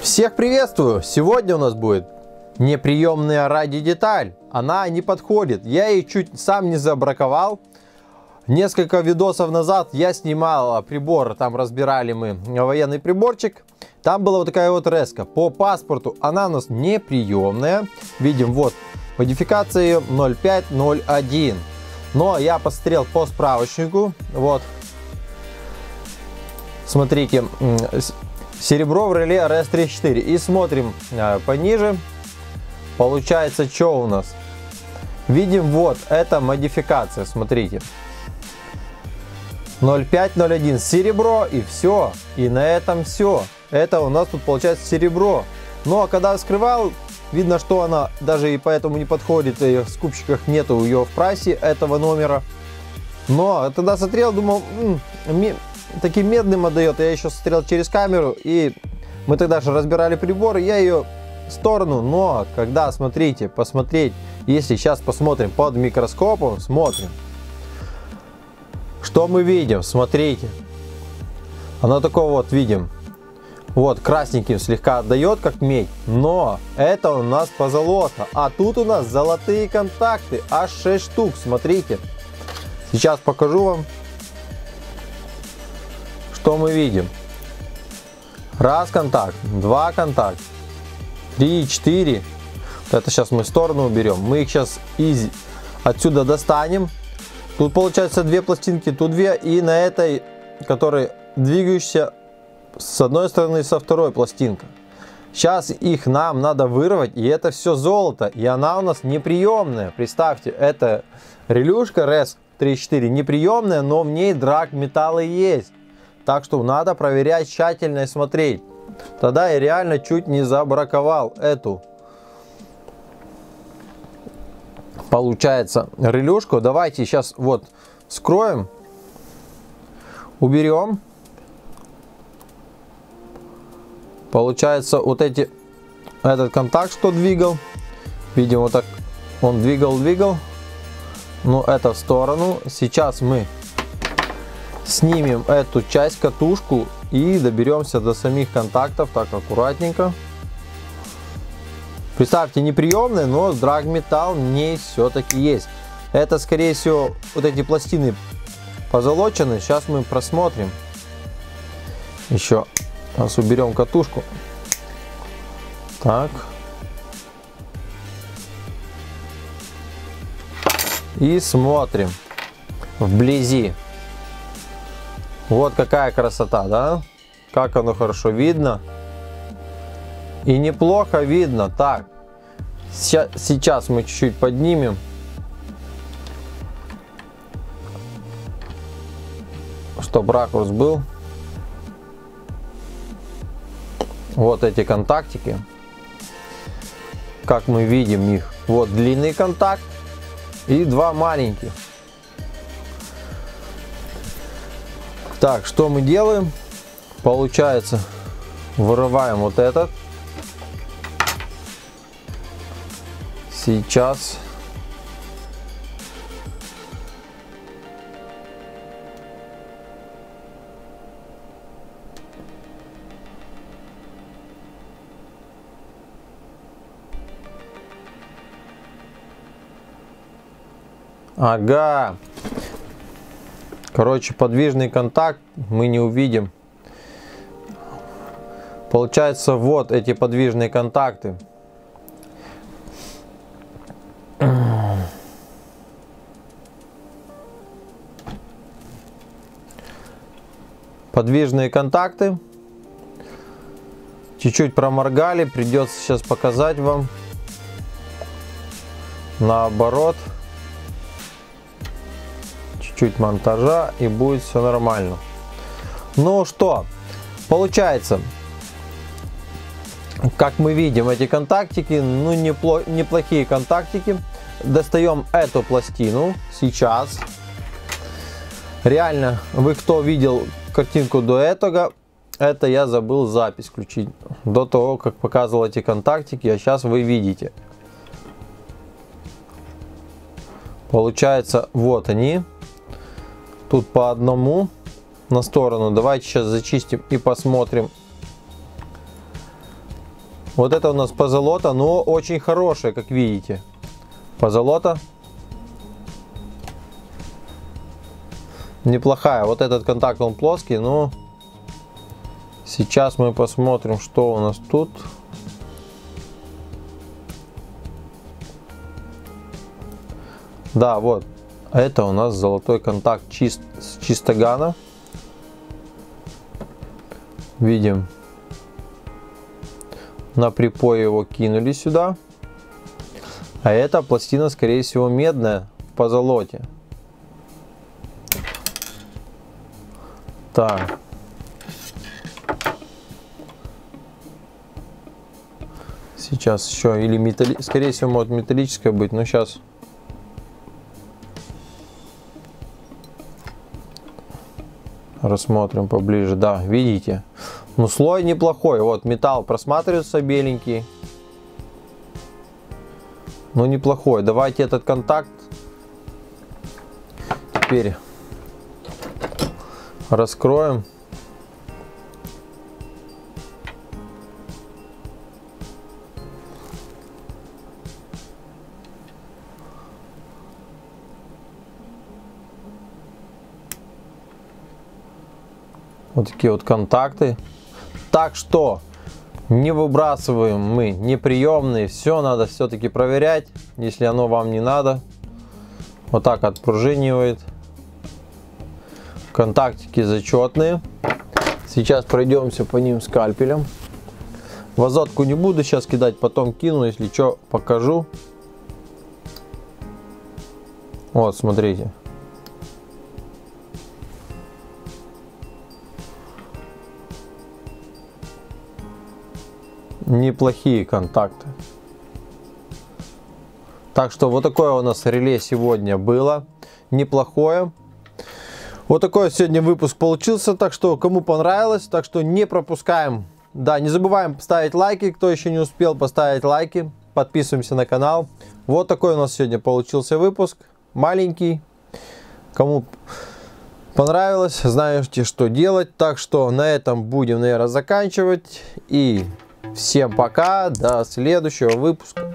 Всех приветствую! Сегодня у нас будет неприемная радиодеталь. Она не подходит. Я ее чуть сам не забраковал. Несколько видосов назад я снимал прибор, там разбирали мы военный приборчик. Там была вот такая вот резка. По паспорту она у нас неприемная. Видим, вот, модификация ее 0501. Но я посмотрел по справочнику. Вот. Смотрите. Серебро в реле RS34. И смотрим пониже. Получается, что у нас? Видим, вот, это модификация. Смотрите. 0501. Серебро и все. И на этом все. Это у нас тут получается серебро. Ну, а когда вскрывал, видно, что она даже и поэтому не подходит. И в скупщиках нету ее в прайсе этого номера. Но тогда смотрел, думал, таким медным отдает. Я еще смотрел через камеру, и мы тогда же разбирали прибор, я ее в сторону. Но когда, смотрите, посмотреть, если сейчас посмотрим под микроскопом, смотрим, что мы видим, смотрите, оно такое вот видим, вот красненьким слегка отдает, как медь, но это у нас позолота, а тут у нас золотые контакты, аж 6 штук, смотрите, сейчас покажу вам. Что мы видим? Раз контакт, два контакта, 3, 4. Это сейчас мы в сторону уберем. Мы их сейчас отсюда достанем. Тут получается две пластинки, тут две. И на этой, которой двигаешься с одной стороны, со второй пластинка. Сейчас их нам надо вырвать. И это все золото. И она у нас неприемная. Представьте, это релюшка RS34 неприемная, но в ней драгметаллы есть. Так что надо проверять тщательно и смотреть. Тогда я реально чуть не забраковал эту, получается, релюшку. Давайте сейчас вот вскроем, уберем. Получается, вот этот контакт, что двигал. Видим, вот так он двигал. Ну, это в сторону. Сейчас мы снимем эту часть, катушку, и доберемся до самих контактов. Так, аккуратненько. Представьте, неприемные, но драгметалл в ней все-таки есть. Это, скорее всего, вот эти пластины позолочены. Сейчас мы просмотрим. Еще раз уберем катушку. Так. И смотрим вблизи. Вот какая красота, да? Как оно хорошо видно. И неплохо видно. Так, сейчас мы чуть-чуть поднимем. Чтобы ракурс был. Вот эти контактики. Как мы видим их. Вот длинный контакт и два маленьких. Так, что мы делаем? Получается, вырываем вот этот. Сейчас. Ага. Короче, подвижный контакт мы не увидим. Получается, вот эти подвижные контакты. Подвижные контакты. Чуть-чуть проморгали. Придется сейчас показать вам. Наоборот. Чуть монтажа, и будет все нормально. Ну что, получается, как мы видим, эти контактики, ну, неплохие контактики. Достаем эту пластину сейчас. Реально, вы кто видел картинку до этого, это я забыл запись включить. До того, как показывал эти контактики, а сейчас вы видите. Получается, вот они. Тут по одному на сторону. Давайте сейчас зачистим и посмотрим, Вот это у нас позолота, но очень хорошая, как видите. Позолота. Неплохая. Вот этот контакт, он плоский, но сейчас мы посмотрим, что у нас тут. Да, вот. Это у нас золотой контакт с чистогана. Видим. На припое его кинули сюда. А эта пластина, скорее всего, медная в позолоте. Так. Сейчас еще или скорее всего, может металлическая быть, но сейчас. Рассмотрим поближе. Да, видите? Ну, слой неплохой. Вот металл просматривается беленький. Ну, неплохой. Давайте этот контакт теперь раскроем. Вот такие вот контакты. Так что не выбрасываем мы неприемные. Все надо все-таки проверять, если оно вам не надо. Вот так отпружинивает. Контактики зачетные. Сейчас пройдемся по ним скальпелем. В азотку не буду сейчас кидать, потом кину, если что, покажу. Вот, смотрите. Неплохие контакты. Так что вот такое у нас реле сегодня было. Неплохое. Вот такой сегодня выпуск получился. Так что кому понравилось, так что не пропускаем. Да, не забываем ставить лайки. Кто еще не успел поставить лайки, подписываемся на канал. Вот такой у нас сегодня получился выпуск. Маленький. Кому понравилось, знаете, что делать. Так что на этом будем, наверное, заканчивать. И всем пока, до следующего выпуска.